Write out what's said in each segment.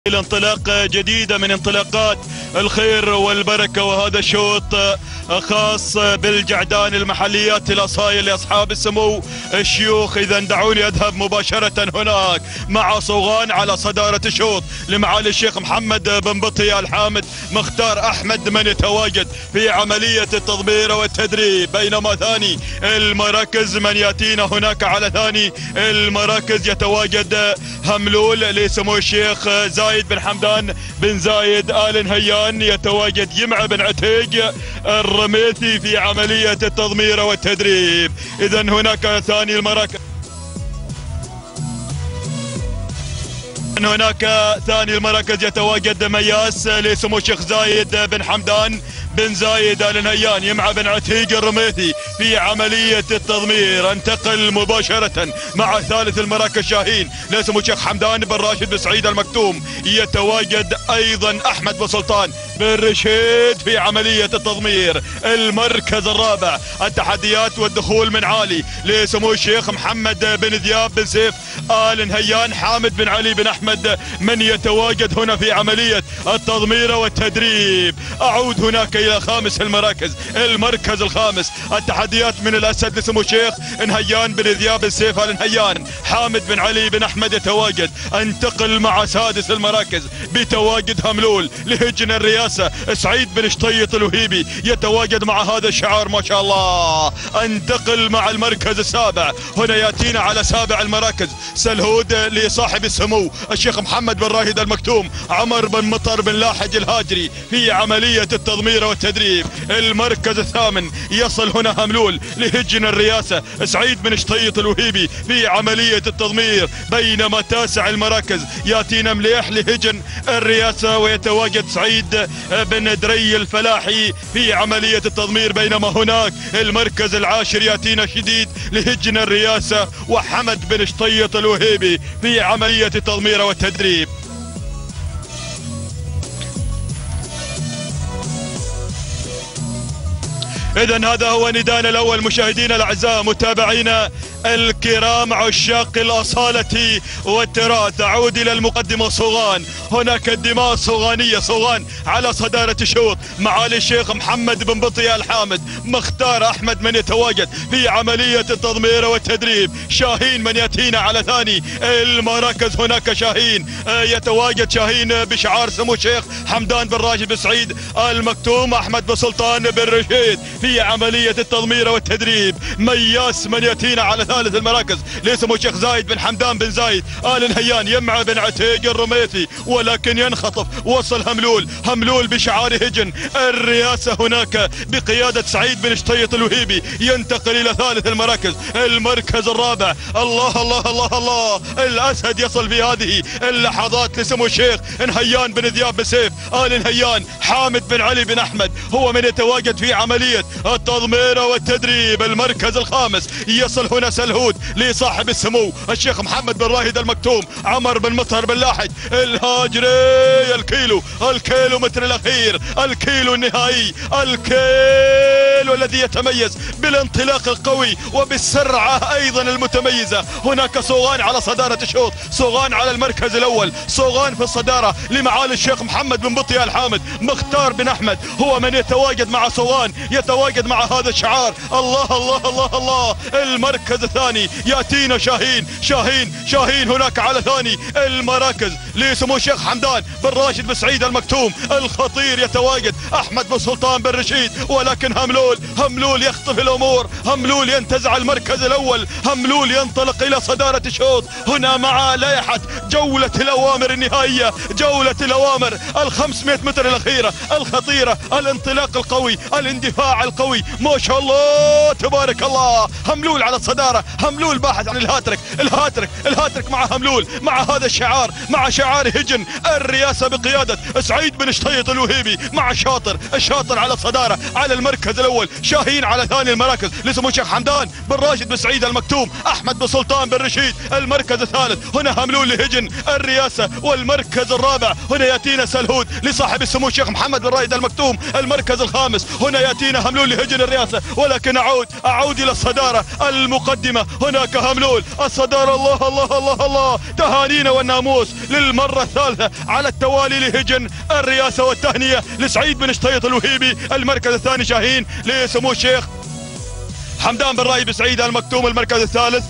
الانطلاقة جديدة من انطلاقات الخير والبركة، وهذا الشوط خاص بالجعدان المحليات الأصايل لأصحاب السمو الشيوخ. إذا دعوني أذهب مباشرة هناك مع صوغان على صدارة الشوط لمعالي الشيخ محمد بن بطي الحامد مختار أحمد من يتواجد في عملية التضمير والتدريب، بينما ثاني المراكز من يأتينا هناك على ثاني المراكز يتواجد هملول لسمو الشيخ زايد بن حمدان بن زايد آل نهيان، يتواجد يمع بن عتيج الرميثي في عملية التضمير والتدريب. إذا هناك ثاني المراكز، يتواجد مياس لسمو الشيخ زايد بن حمدان بن زايد آل نهيان يمع بن عتيج الرميثي في عملية التضمير. انتقل مباشرة مع ثالث المراكز شاهين لسمو الشيخ حمدان بن راشد بن سعيد المكتوم، يتواجد ايضا احمد بن سلطان بن رشيد في عملية التضمير. المركز الرابع التحديات والدخول من عالي لسمو الشيخ محمد بن ذياب بن سيف آل نهيان حامد بن علي بن احمد من يتواجد هنا في عملية التضمير والتدريب. اعود هناك الى خامس المراكز، المركز الخامس التحديات من الاسد لسمو الشيخ نهيان بن ذياب بن سيف آل نهيان حامد بن علي بن احمد يتواجد. انتقل مع سادس المراكز بتواجد هملول لهجن الرئاسة سعيد بن شطيط الوهيبي يتواجد مع هذا الشعار ما شاء الله. انتقل مع المركز السابع، هنا ياتينا على سابع المراكز سلهود لصاحب السمو الشيخ محمد بن راشد المكتوم عمر بن مطر بن لاحج الهاجري في عملية التضمير والتدريب. المركز الثامن يصل هنا هملول لهجن الرئاسة سعيد بن شطيط الوهيبي في عملية التضمير، بينما تاسع المراكز ياتينا مليح لهجن الرئاسة ويتواجد سعيد بن دري الفلاحي في عملية التضمير، بينما هناك المركز العاشر ياتينا شديد لهجن الرئاسة وحمد بن شطيط الوهيبي في عملية التضمير والتدريب. إذن هذا هو نداءنا الأول مشاهدينا الأعزاء متابعينا الكرام عشاق الأصالة والتراث. أعود إلى المقدمة صوغان، هناك الدماء الصوغانية، صوغان على صدارة الشوط معالي الشيخ محمد بن بطي الحامد مختار أحمد من يتواجد في عملية التضمير والتدريب. شاهين من يأتينا على ثاني المراكز، هناك شاهين يتواجد شاهين بشعار سمو الشيخ حمدان بن راشد بن سعيد المكتوم أحمد بن سلطان بن رشيد في عملية التضمير والتدريب. مياس من يأتينا على ثالث المراكز لسمو الشيخ زايد بن حمدان بن زايد آل نهيان يمع بن عتيج الرميثي، ولكن ينخطف وصل هملول بشعار هجن الرئاسة هناك بقيادة سعيد بن شطيط الوهيبي. ينتقل إلى ثالث المراكز، المركز الرابع. الله الله الله الله، الأسد يصل في هذه اللحظات لسمو الشيخ نهيان بن ذياب بن سيف آل نهيان حامد بن علي بن أحمد، هو من يتواجد في عملية التضمير والتدريب. المركز الخامس يصل هنا سلهود لصاحب السمو الشيخ محمد بن راشد المكتوم عمر بن مطر بن لاحج الهاجري. الكيلو متر الاخير، الكيلو النهائي، الكيلو الذي يتميز بالانطلاق القوي وبالسرعة ايضا المتميزة. هناك صوغان على صدارة الشوط، صوغان على المركز الاول، صوغان في الصدارة لمعالي الشيخ محمد بن بطي الحامد مختار بن احمد، هو من يتواجد مع صوغان، يتواجد مع هذا الشعار. الله الله الله الله. المركز الثاني ياتينا شاهين هناك على ثاني المراكز لسمو الشيخ حمدان بن راشد بن سعيد المكتوم الخطير، يتواجد احمد بن سلطان بن رشيد، ولكن هملول يخطف الامور، هملول ينتزع المركز الاول، هملول ينطلق الى صدارة الشوط هنا مع لائحة جولة الاوامر النهائية، جولة الاوامر 500 متر الاخيرة الخطيرة، الانطلاق القوي، الاندفاع القوي ما شاء الله تبارك الله. هملول على الصدارة، هملول باحث عن الهاتريك مع هملول، مع هذا الشعار، مع شعار هجن الرئاسة بقيادة سعيد بن شطيط الوهيبي مع الشاطر على الصدارة على المركز الاول. شاهين على ثاني المراكز لسمو الشيخ حمدان بن راشد بن سعيد المكتوم احمد بن سلطان بن رشيد. المركز الثالث هنا هملول لهجن الرئاسة، والمركز الرابع هنا ياتينا سلهود لصاحب السمو الشيخ محمد بن راشد المكتوم. المركز الخامس هنا ياتينا هملول هملول لهجن الرئاسة، ولكن أعود إلى الصدارة المقدمة. هناك هملول الصدارة. الله الله الله الله، تهانينا والناموس للمرة الثالثة على التوالي لهجن الرئاسة، والتهنئة لسعيد بن شطيط الوهيبي. المركز الثاني شاهين لسمو الشيخ حمدان بن رايب سعيد المكتوم. المركز الثالث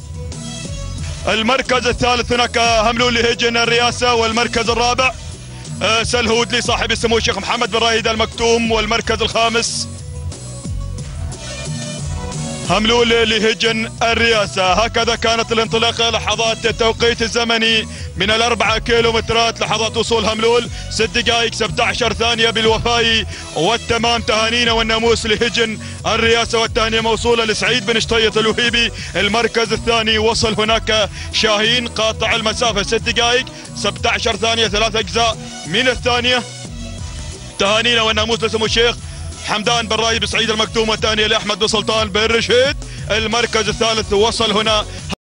هناك هملول لهجن الرئاسة. والمركز الرابع سلهود لصاحب السمو الشيخ محمد بن رايد المكتوم. والمركز الخامس هملول لهجن الرئاسة. هكذا كانت الانطلاقة، لحظات التوقيت الزمني من 4 كيلومترات، لحظات وصول هملول 6 دقائق 17 ثانية بالوفاء والتمام. تهانينا والناموس لهجن الرئاسة، والتهنئة موصولة لسعيد بن شطيط الوهيبي. المركز الثاني وصل هناك شاهين قاطع المسافة 6 دقائق 17 ثانية 3 أجزاء من الثانية. تهانينا والناموس لسمو الشيخ حمدان بن رايب سعيد المكتوم، والثانية لأحمد بن سلطان بن رشيد. المركز الثالث وصل هنا